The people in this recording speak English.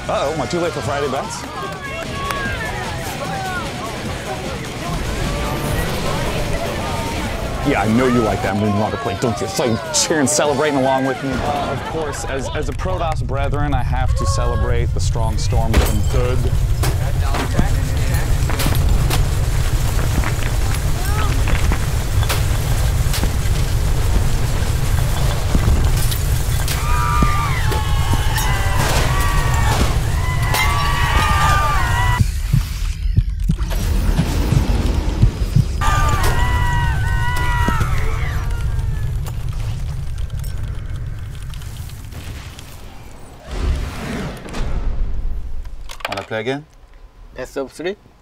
Uh-oh, am I too late for Friday bets? Yeah, I know you like that Moonwalker plate, don't you? So you cheering, celebrating along with me. Of course, as a Protoss brethren, I have to celebrate the strong storm from good. Want to play again? Best of 3?